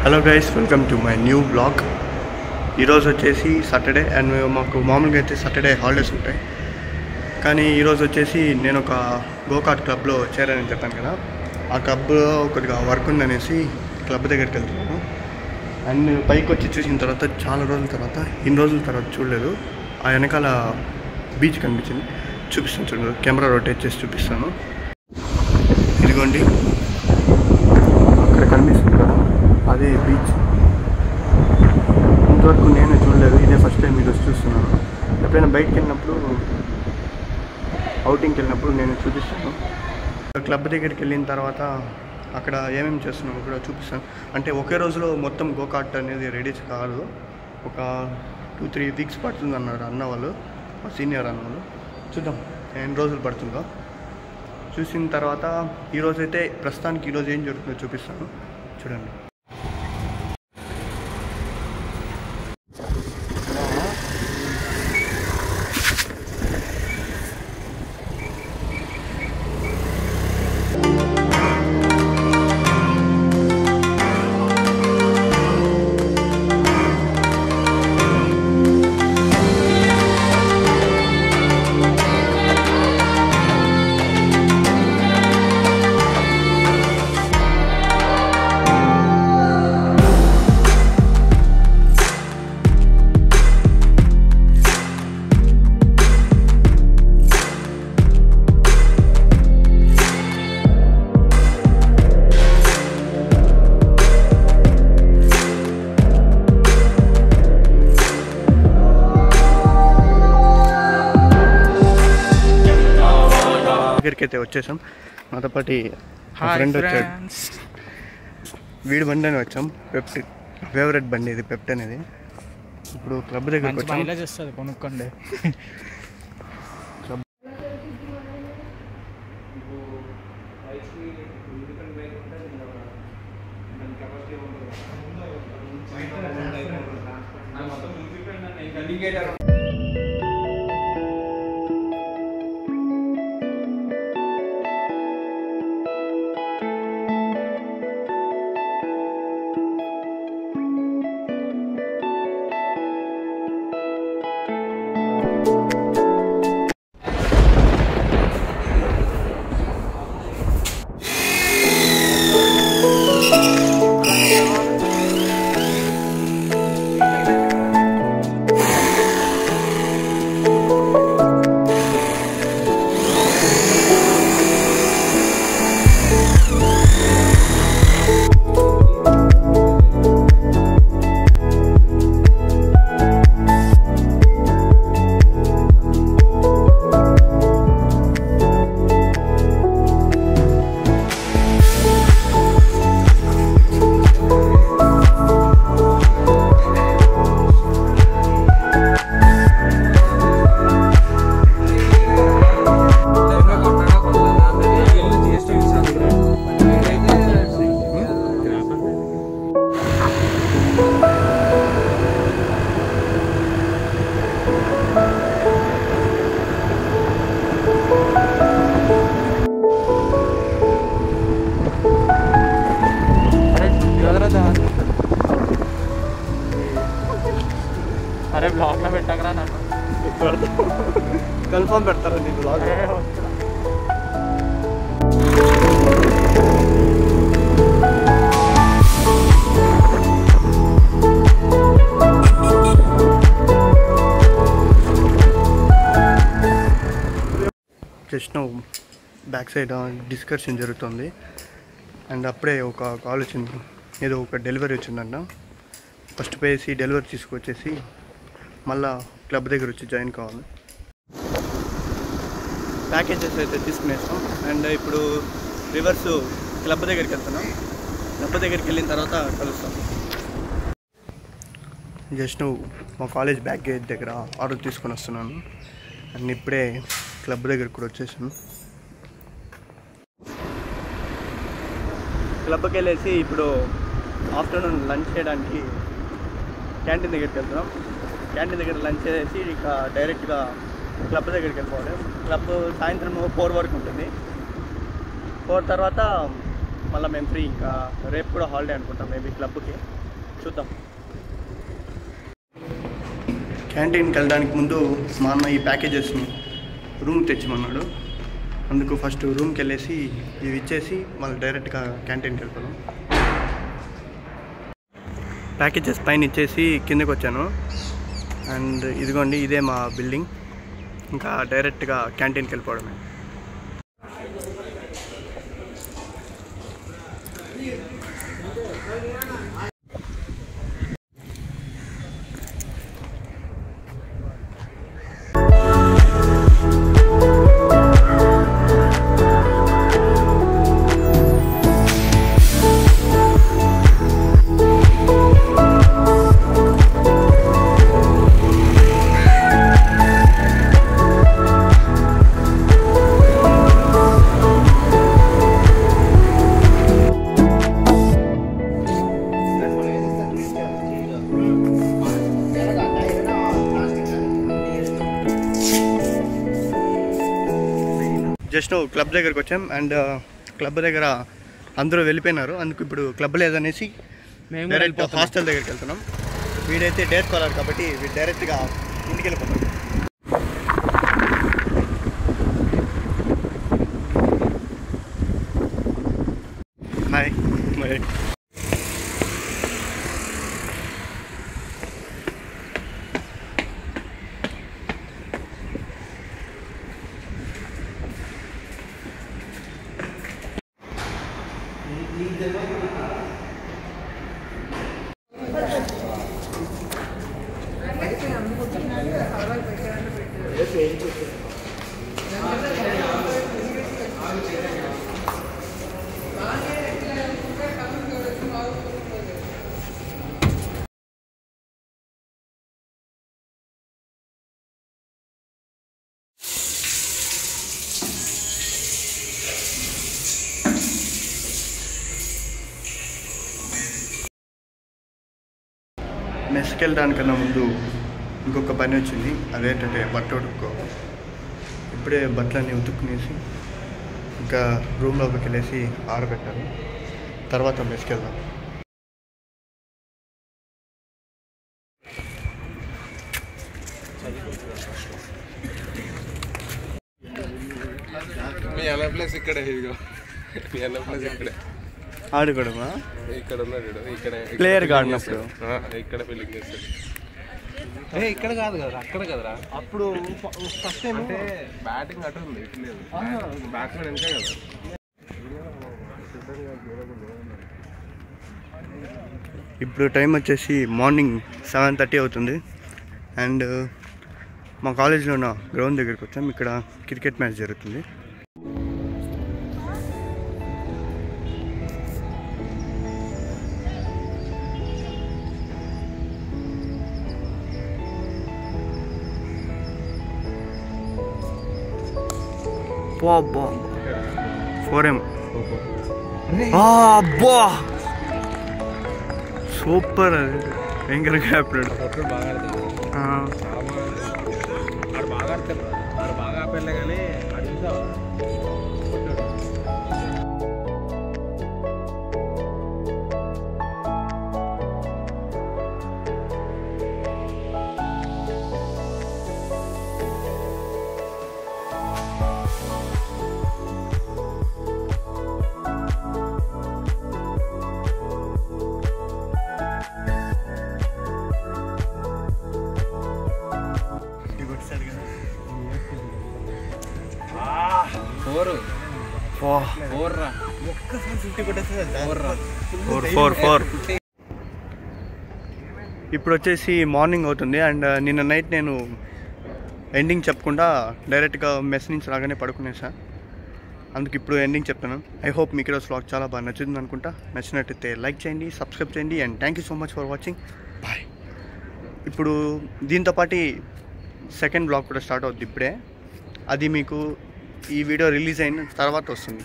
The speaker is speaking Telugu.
Hello guys, welcome to my new blog. ఈరోజు వచ్చేసి సాటర్డే అండ్ మాకు మామూలుగా అయితే సాటర్డే హాలిడేస్ ఉంటాయి. కానీ ఈరోజు వచ్చేసి నేను ఒక గోకార్ట్ క్లబ్లో చేరానని చెప్పాను కదా. ఆ క్లబ్లో కొద్దిగా వర్క్ ఉందనేసి క్లబ్ దగ్గరికి వెళ్తున్నాను. అండ్ పైకి వచ్చి చూసిన తర్వాత చాలా రోజుల తర్వాత, ఇన్ని రోజుల తర్వాత చూడలేదు, ఆ వెనకాల బీచ్ కనిపించింది. చూపిస్తాను చూడండి, కెమెరా రొటేట్ చేసి చూపిస్తాను. ఇదిగోండి, అక్కడ కనిపిస్తుంది కదా, అదే బీచ్. ఇంతవరకు నేను చూడలేదు, ఇదే ఫస్ట్ టైం ఈరోజు చూస్తున్నాను. ఎప్పుడైనా బయటకు వెళ్ళినప్పుడు, అవుటింగ్కి వెళ్ళినప్పుడు నేను చూపిస్తాను. క్లబ్ దగ్గరికి వెళ్ళిన తర్వాత అక్కడ ఏమేమి చేస్తున్నామో కూడా చూపిస్తాను. అంటే ఒకే రోజులో మొత్తం గోకార్ట్ అనేది రెడీ కాదు, ఒక 2-3 వీక్స్ పడుతుంది అన్నారు అన్న వాళ్ళు, మా సీనియర్ అన్న వాళ్ళు. చూద్దాం ఎన్ని రోజులు పడుతుందో. చూసిన తర్వాత ఈరోజైతే ప్రస్తుతానికి ఈరోజు ఏం జరుగుతుందో చూపిస్తాను, చూడండి. దగ్గరికి అయితే వచ్చేసాం. నాతో పాటు ఫ్రెండ్ వచ్చాడు, వీడి బండి అని వచ్చాం. పెప్ట్ ఫేవరెట్ బండి ఇది, పెప్ట్ అనేది. ఇప్పుడు క్లబ్ దగ్గరికి వచ్చాం. కొనుక్కోండి. అరే బ్లాగ్లో పెట్టకరా, నన్ను కన్ఫర్మ్ పెడతారండి blog. Just back side discussion జరుగుతుంది. అండ్ అప్పుడే ఒక కాల్ వచ్చింది, ఏదో ఒక డెలివరీ వచ్చిందంట. ఫస్ట్ పేసి డెలివరీ తీసుకొచ్చేసి మళ్ళా క్లబ్ దగ్గర వచ్చి జాయిన్ కావాలి. ప్యాకేజెస్ అయితే తీసుకునేస్తాం. అండ్ ఇప్పుడు రివర్స్ క్లబ్ దగ్గరికి వెళ్తున్నాం. క్లబ్ దగ్గరికి వెళ్ళిన తర్వాత కలుస్తాం. జస్ట్ మా కాలేజ్ బ్యాక్ గేట్ దగ్గర ఆర్డర్ తీసుకొని వస్తున్నాను. అండ్ ఇప్పుడే క్లబ్ దగ్గరికి కూడా వచ్చేసాను. క్లబ్కి వెళ్ళేసి ఇప్పుడు ఆఫ్టర్నూన్ లంచ్ చేయడానికి క్యాంటీన్ దగ్గరికి వెళ్తున్నాం. క్యాంటీన్ దగ్గర లంచ్ చేసి ఇక డైరెక్ట్గా క్లబ్ దగ్గరికి వెళ్ళిపోవాలి. క్లబ్ సాయంత్రం 4 వరకు ఉంటుంది. 4 తర్వాత మళ్ళీ మేము ఫ్రీ. ఇంకా రేపు కూడా హాలిడే అనుకుంటాం మేబీ క్లబ్కి, చూద్దాం. క్యాంటీన్కి వెళ్ళడానికి ముందు మా అన్న ఈ ప్యాకేజెస్ని రూమ్ తెచ్చిమన్నాడు. అందుకు ఫస్ట్ రూమ్కి వెళ్ళేసి ఇవి ఇచ్చేసి మళ్ళీ డైరెక్ట్గా క్యాంటీన్కి వెళ్ళిపోదాం. ప్యాకేజెస్ పైన ఇచ్చేసి కిందకి వచ్చాను. అండ్ ఇదిగోండి, ఇదే మా బిల్డింగ్. ఇంకా డైరెక్ట్గా క్యాంటీన్కి వెళ్ళిపోవడమే. జస్ట్ క్లబ్ దగ్గరికి వచ్చాం. అండ్ క్లబ్ దగ్గర అందరూ వెళ్ళిపోయినారు. అందుకు ఇప్పుడు క్లబ్ లేదనేసి డైరెక్ట్ హాస్టల్ దగ్గరికి వెళ్తున్నాం. వీడైతే డే స్కాలర్ కాబట్టి వీడు డైరెక్ట్గా ఇంటికి వెళ్ళిపోతాం. హాయ్. మెస్కి వెళ్ళడానికన్నా ముందు ఇంకొక పని వచ్చింది. అదేంటంటే బట్టలు ఉతుక్కో. ఇప్పుడే బట్టలన్నీ ఉతుక్కునేసి ఇంకా రూమ్లోకి వెళ్ళేసి ఆరబెట్టాలి. తర్వాత మెస్కి వెళ్దాం. మీ అన్న ప్లేస్ ఇక్కడే, మీ అన్న ప్లేస్ ఇక్కడే ఆడుకోవడమా? ఇక్కడ ఉన్నాడు ఇక్కడ ప్లేయర్గా ఆడినప్పుడు ఇక్కడ ఫీలింగ్ చేస్తాడు. ఇక్కడ కాదు కదా, అక్కడ కదరా. అప్పుడు ఫస్ట్ టైం అంటే బ్యాటింగ్ అటు ఉంది, ఇటు లేదు. బ్యాట్స్మెన్ ఇంకా కదా. ఇప్పుడు టైం వచ్చేసి మార్నింగ్ 7:30 అవుతుంది. అండ్ మా కాలేజ్లో ఉన్న గ్రౌండ్ దగ్గరికి వచ్చాం. ఇక్కడ క్రికెట్ మ్యాచ్ జరుగుతుంది. అబ్బా 4M. అబ్బా సూపర్. అది భయంకరంగా ఆపినాడు. బాగా ఆడతాడు, బాగా ఆడతాడు. బాగా ఆపేలే కానీ అడుగుతావా. ఇప్పుడు వచ్చేసి మార్నింగ్ అవుతుంది. అండ్ నిన్న నైట్ నేను ఎండింగ్ చెప్పకుండా డైరెక్ట్గా మెస్ నుంచి రాగానే పడుకునేసా. అందుకు ఇప్పుడు ఎండింగ్ చెప్తాను. ఐ హోప్ మీకు ఈరోజు వ్లాగ్ చాలా బాగా నచ్చింది అనుకుంటా. నచ్చినట్టయితే లైక్ చేయండి, సబ్స్క్రైబ్ చేయండి. And thank you so much for watching. Bye. ఇప్పుడు దీంతోపాటు సెకండ్ బ్లాగ్ కూడా స్టార్ట్ అవుతుంది ఇప్పుడే. అది మీకు ఈ వీడియో రిలీజ్ అయిన తర్వాత వస్తుంది.